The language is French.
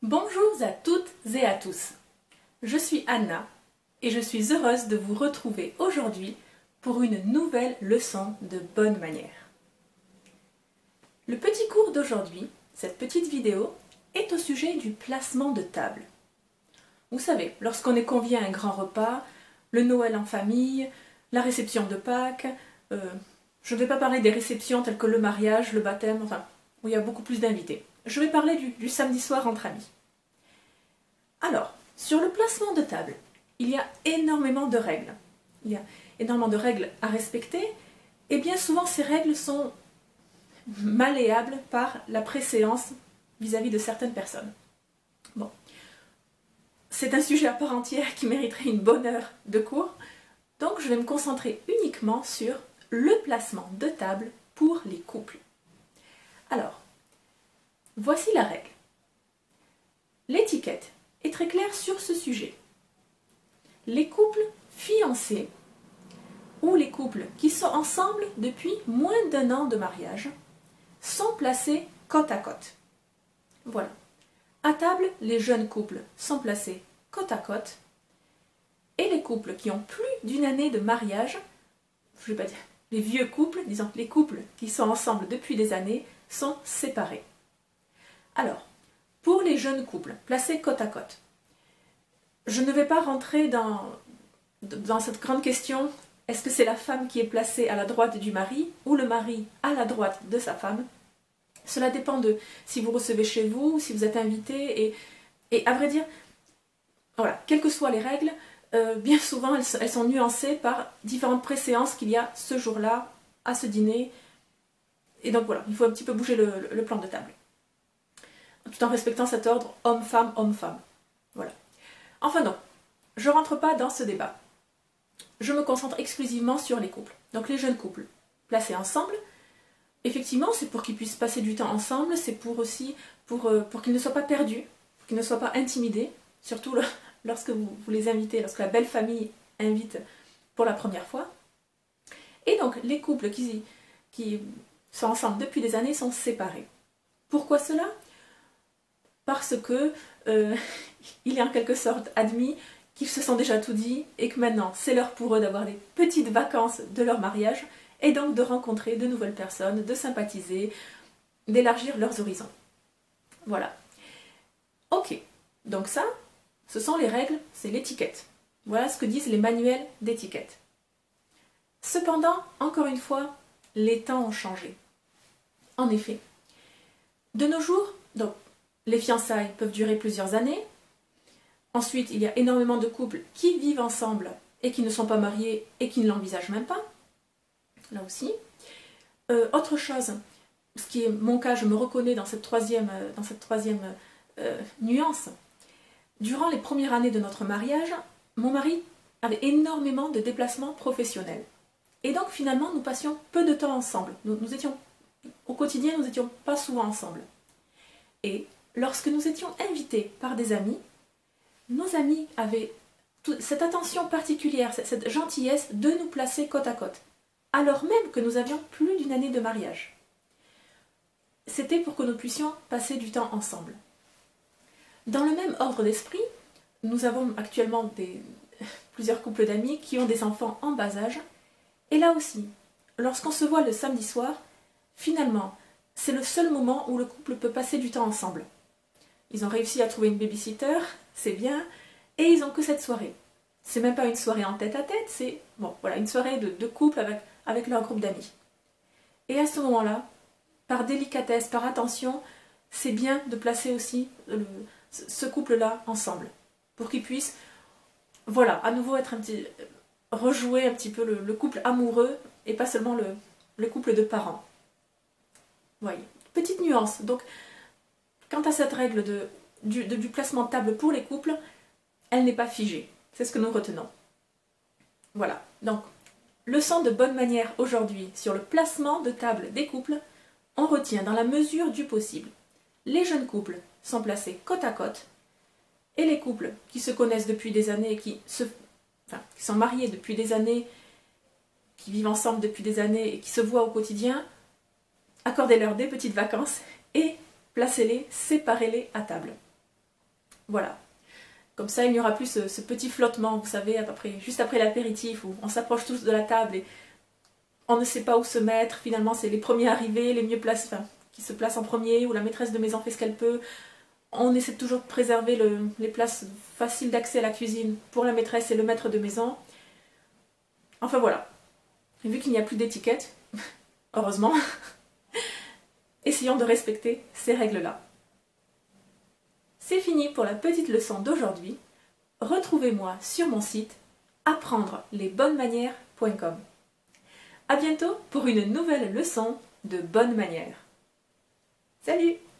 Bonjour à toutes et à tous. Je suis Anna et je suis heureuse de vous retrouver aujourd'hui pour une nouvelle leçon de bonne manière. Le petit cours d'aujourd'hui, cette petite vidéo, est au sujet du placement de table. Vous savez, lorsqu'on est convié à un grand repas, le Noël en famille, la réception de Pâques, je ne vais pas parler des réceptions telles que le mariage, le baptême, enfin, où il y a beaucoup plus d'invités. Je vais parler du samedi soir entre amis. Alors, sur le placement de table, il y a énormément de règles. Il y a énormément de règles à respecter et bien souvent ces règles sont malléables par la préséance vis-à-vis de certaines personnes. Bon, c'est un sujet à part entière qui mériterait une bonne heure de cours, donc je vais me concentrer uniquement sur le placement de table pour les couples. Alors, voici la règle. L'étiquette est très claire sur ce sujet. Les couples fiancés ou les couples qui sont ensemble depuis moins d'1 an de mariage sont placés côte à côte. Voilà. À table, les jeunes couples sont placés côte à côte et les couples qui ont plus d'1 année de mariage, je ne vais pas dire les vieux couples, disons les couples qui sont ensemble depuis des années, sont séparés. Alors, pour les jeunes couples placés côte à côte, je ne vais pas rentrer dans cette grande question, est-ce que c'est la femme qui est placée à la droite du mari ou le mari à la droite de sa femme? Cela dépend de si vous recevez chez vous, si vous êtes invité, et à vrai dire, voilà, quelles que soient les règles, bien souvent elles sont nuancées par différentes préséances qu'il y a ce jour-là, à ce dîner, et donc voilà, il faut un petit peu bouger le plan de table. Tout en respectant cet ordre homme-femme, homme-femme. Voilà. Enfin non, je ne rentre pas dans ce débat. Je me concentre exclusivement sur les couples. Donc les jeunes couples placés ensemble, effectivement c'est pour qu'ils puissent passer du temps ensemble, c'est aussi pour qu'ils ne soient pas perdus, pour qu'ils ne soient pas intimidés, surtout lorsque vous les invitez, lorsque la belle famille invite pour la première fois. Et donc les couples qui sont ensemble depuis des années sont séparés. Pourquoi cela? Parce que il est en quelque sorte admis qu'ils se sont déjà tout dit et que maintenant c'est l'heure pour eux d'avoir les petites vacances de leur mariage et donc de rencontrer de nouvelles personnes, de sympathiser, d'élargir leurs horizons. Voilà. Ok, donc ça, ce sont les règles, c'est l'étiquette. Voilà ce que disent les manuels d'étiquette. Cependant, encore une fois, les temps ont changé. En effet, de nos jours, donc, les fiançailles peuvent durer plusieurs années. Ensuite, il y a énormément de couples qui vivent ensemble et qui ne sont pas mariés et qui ne l'envisagent même pas. Là aussi. Autre chose, ce qui est mon cas, je me reconnais dans cette troisième nuance. Durant les premières années de notre mariage, mon mari avait énormément de déplacements professionnels. Et donc finalement, nous passions peu de temps ensemble. Au quotidien, nous n'étions pas souvent ensemble. Et lorsque nous étions invités par des amis, nos amis avaient cette attention particulière, cette gentillesse de nous placer côte à côte, alors même que nous avions plus d'1 année de mariage. C'était pour que nous puissions passer du temps ensemble. Dans le même ordre d'esprit, nous avons actuellement plusieurs couples d'amis qui ont des enfants en bas âge, et là aussi, lorsqu'on se voit le samedi soir, finalement, c'est le seul moment où le couple peut passer du temps ensemble. Ils ont réussi à trouver une babysitter, c'est bien, et ils n'ont que cette soirée. C'est même pas une soirée en tête-à-tête, c'est voilà, une soirée de couple avec leur groupe d'amis. Et à ce moment-là, par délicatesse, par attention, c'est bien de placer aussi ce couple-là ensemble, pour qu'ils puissent, voilà, à nouveau rejouer un petit peu le couple amoureux, et pas seulement le couple de parents. Voyez, petite nuance. Donc, quant à cette règle du placement de table pour les couples, elle n'est pas figée. C'est ce que nous retenons. Voilà. Donc, leçon de bonne manière aujourd'hui sur le placement de table des couples. On retient dans la mesure du possible. Les jeunes couples sont placés côte à côte et les couples qui se connaissent depuis des années, qui sont mariés depuis des années, qui vivent ensemble depuis des années et qui se voient au quotidien, accordez-leur des petites vacances et placez-les, séparez-les à table. Voilà. Comme ça, il n'y aura plus ce petit flottement, vous savez, à peu près, juste après l'apéritif, où on s'approche tous de la table et on ne sait pas où se mettre. Finalement, c'est les premiers arrivés, les mieux placés, enfin, qui se placent en premier, ou la maîtresse de maison fait ce qu'elle peut. On essaie toujours de préserver les places faciles d'accès à la cuisine pour la maîtresse et le maître de maison. Enfin voilà. Et vu qu'il n'y a plus d'étiquette, heureusement, essayons de respecter ces règles-là. C'est fini pour la petite leçon d'aujourd'hui. Retrouvez-moi sur mon site apprendre-les-bonnes-manières.com. À bientôt pour une nouvelle leçon de bonnes manières. Salut!